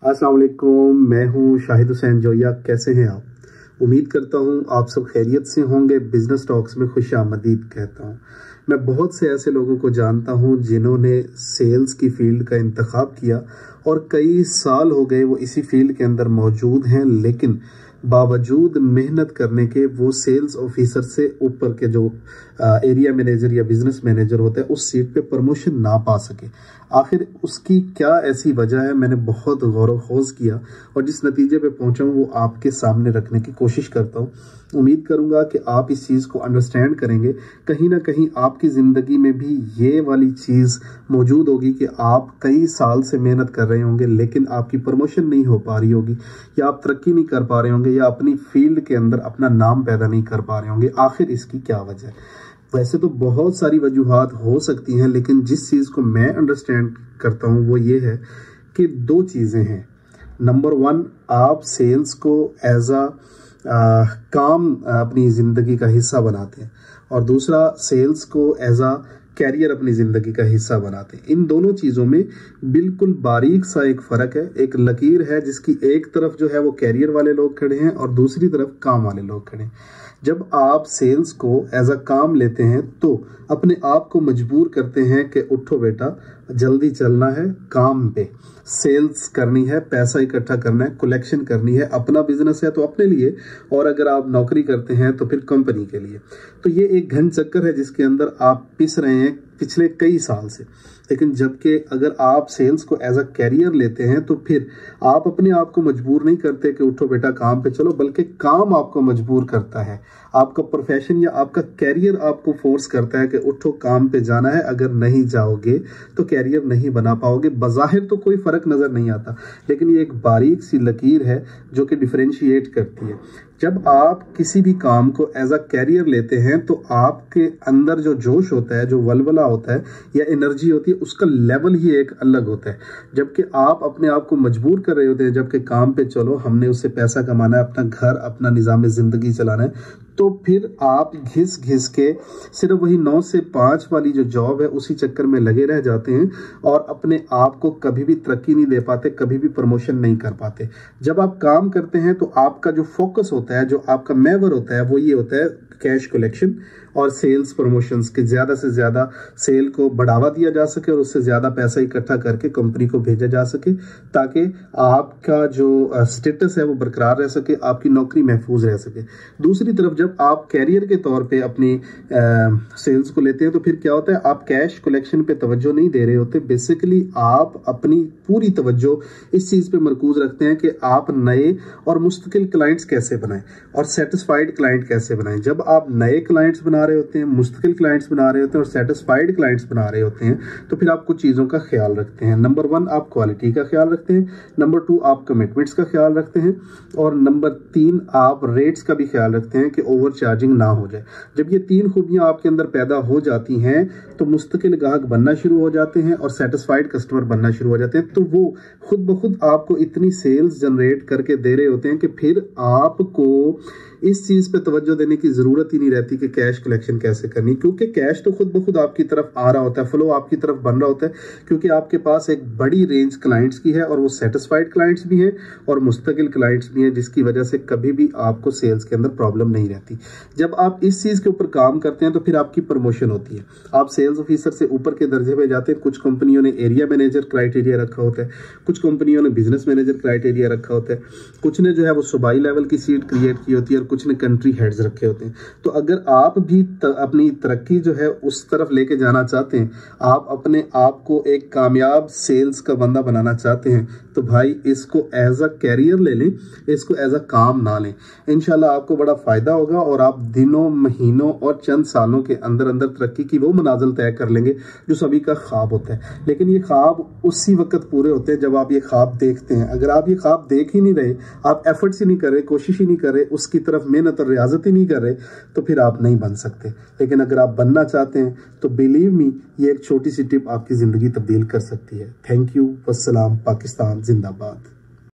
अस्सलाम वालेकुम, मैं हूं शाहिद हुसैन जोया। कैसे हैं आप? उम्मीद करता हूं आप सब खैरियत से होंगे। बिजनेस टॉक्स में खुश आमदीद कहता हूं। मैं बहुत से ऐसे लोगों को जानता हूं जिन्होंने सेल्स की फील्ड का इंतखाब किया और कई साल हो गए वो इसी फील्ड के अंदर मौजूद हैं, लेकिन बावजूद मेहनत करने के वो सेल्स ऑफिसर से ऊपर के जो एरिया मैनेजर या बिजनेस मैनेजर होता है उस सीट पे प्रमोशन ना पा सके। आखिर उसकी क्या ऐसी वजह है? मैंने बहुत गौर व खोज किया और जिस नतीजे पे पहुंचा हूं वो आपके सामने रखने की कोशिश करता हूं। उम्मीद करूंगा कि आप इस चीज़ को अंडरस्टैंड करेंगे। कहीं ना कहीं आपकी ज़िंदगी में भी ये वाली चीज़ मौजूद होगी कि आप कई साल से मेहनत कर रहे होंगे लेकिन आपकी प्रमोशन नहीं हो पा रही होगी, या आप तरक्की नहीं कर पा रहे होंगे, या अपनी फील्ड के अंदर अपना नाम पैदा नहीं कर पा रहे होंगे। आखिर इसकी क्या वजह है? वैसे तो बहुत सारी वजूहात हो सकती हैं, लेकिन जिस चीज़ को मैं अंडरस्टैंड करता हूँ वो ये है कि दो चीज़ें हैं। नंबर वन, आप सेल्स को एज काम अपनी ज़िंदगी का हिस्सा बनाते हैं, और दूसरा सेल्स को एज कैरियर अपनी ज़िंदगी का हिस्सा बनाते हैं। इन दोनों चीज़ों में बिल्कुल बारीक सा एक फ़र्क है, एक लकीर है जिसकी एक तरफ जो है वो कैरियर वाले लोग खड़े हैं और दूसरी तरफ काम वाले लोग खड़े हैं। जब आप सेल्स को एज काम लेते हैं तो अपने आप को मजबूर करते हैं कि उठो बेटा, जल्दी चलना है, काम पे सेल्स करनी है, पैसा इकट्ठा करना है, कलेक्शन करनी है। अपना बिजनेस है तो अपने लिए, और अगर आप नौकरी करते हैं तो फिर कंपनी के लिए। तो ये एक घन चक्कर है जिसके अंदर आप पिस रहे हैं पिछले कई साल से। लेकिन जबकि अगर आप सेल्स को एज कैरियर लेते हैं तो फिर आप अपने आप को मजबूर नहीं करते कि उठो बेटा काम पे चलो, बल्कि काम आपको मजबूर करता है। आपका प्रोफेशन या आपका कैरियर आपको फोर्स करता है कि उठो काम पे जाना है, अगर नहीं जाओगे तो कैरियर नहीं बना पाओगे। बज़ाहिर तो कोई फर्क नजर नहीं आता, लेकिन ये एक बारीक सी लकीर है जो कि डिफरेंशिएट करती है। जब आप किसी भी काम को एज कैरियर लेते हैं तो आपके अंदर जो जोश होता है, जो वलवला होता है या एनर्जी होती है, उसका लेवल ही एक अलग होता है। जबकि आप अपने आप को मजबूर कर रहे होते हैं, जबकि काम पे चलो, हमने उससे पैसा कमाना है, अपना घर, अपना निज़ाम ज़िंदगी चलाना है, तो फिर आप घिस घिस के सिर्फ वही 9 से 5 वाली जो जॉब है उसी चक्कर में लगे रह जाते हैं और अपने आप को कभी भी तरक्की नहीं दे पाते, कभी भी प्रमोशन नहीं कर पाते। जब आप काम करते हैं तो आपका जो फोकस होता है, जो आपका महवर होता है, वो ये होता है कैश कलेक्शन और सेल्स प्रमोशंस के ज़्यादा से ज़्यादा सेल को बढ़ावा दिया जा सके और उससे ज़्यादा पैसा इकट्ठा करके कंपनी को भेजा जा सके, ताकि आपका जो स्टेटस है वो बरकरार रह सके, आपकी नौकरी महफूज रह सके। दूसरी तरफ जब आप कैरियर के तौर पे अपनी सेल्स को लेते हैं तो फिर क्या होता है, आप कैश कलेक्शन पे तवज्जो नहीं दे रहे होते। बेसिकली आप अपनी पूरी तवज्जो इस चीज़ पे मरकूज रखते हैं कि आप नए और मुस्तकिल क्लाइंट्स कैसे बनाएं और सेटिस्फाइड क्लाइंट कैसे बनाएं। जब आप नए क्लाइंट्स बना रहे होते हैं, मुस्तकिल क्लाइंट्स बना रहे होते हैं और सेटिस्फाइड क्लाइंट्स बना रहे होते हैं, तो फिर आप कुछ चीज़ों का ख्याल रखते हैं। नंबर 1, आप क्वालिटी का ख्याल रखते हैं। नंबर 2, आप कमिटमेंट्स का ख्याल रखते हैं। और नंबर 3, आप रेट्स का भी ख्याल रखते हैं कि ओवर चार्जिंग ना हो जाए। जब ये 3 खूबियां आपके अंदर पैदा हो जाती हैं तो मुस्तकिल ग्राहक बनना शुरू हो जाते हैं और सेटिस्फाइड कस्टमर बनना शुरू हो जाते हैं। तो वो खुद ब खुद आपको इतनी सेल्स जनरेट करके दे रहे होते हैं कि फिर आपको इस चीज़ पे तवज्जो देने की ज़रूरत ही नहीं रहती कि कैश कलेक्शन कैसे करनी, क्योंकि कैश तो खुद ब खुद आपकी तरफ आ रहा होता है, फ्लो आपकी तरफ बन रहा होता है, क्योंकि आपके पास एक बड़ी रेंज क्लाइंट्स की है और वो सेटिस्फाइड क्लाइंट्स भी हैं और मुस्तकिल क्लाइंट्स भी हैं, जिसकी वजह से कभी भी आपको सेल्स के अंदर प्रॉब्लम नहीं रहती। जब आप इस चीज़ के ऊपर काम करते हैं तो फिर आपकी प्रमोशन होती है, आप सेल्स ऑफिसर से ऊपर के दर्जे पे जाते हैं। कुछ कंपनियों ने एरिया मैनेजर क्राइटेरिया रखा होता है, कुछ कंपनियों ने बिजनेस मैनेजर क्राइटेरिया रखा होता है, कुछ ने जो है वो सूबाई लेवल की सीट क्रिएट की होती है और कुछ ने कंट्री हेड्स रखे होते हैं। तो अगर आप भी अपनी तरक्की जो है उस तरफ लेके जाना चाहते हैं, आप अपने आप को एक कामयाब सेल्स का बंदा बनाना चाहते हैं, तो भाई इसको एज कैरियर ले लें, इसको एज काम ना लें। इंशाल्लाह आपको बड़ा फायदा होगा और आप दिनों, महीनों और चंद सालों के अंदर अंदर तरक्की की वो मंजिल तय कर लेंगे जो सभी का ख्वाब होता है। लेकिन ये ख्वाब उसी वक्त पूरे होते हैं जब आप ये ख्वाब देखते हैं। अगर आप ये ख्वाब देख ही नहीं रहे, आप एफर्ट्स ही नहीं कर रहे, कोशिश ही नहीं कर रहे, उसकी तरफ मेहनत और रियाजत ही नहीं कर रहे, तो फिर आप नहीं बन सकते। लेकिन अगर आप बनना चाहते हैं तो बिलीव मी, ये एक छोटी सी टिप आपकी ज़िंदगी तब्दील कर सकती है। Thank you. वस्सलाम। पाकिस्तान जिंदाबाद।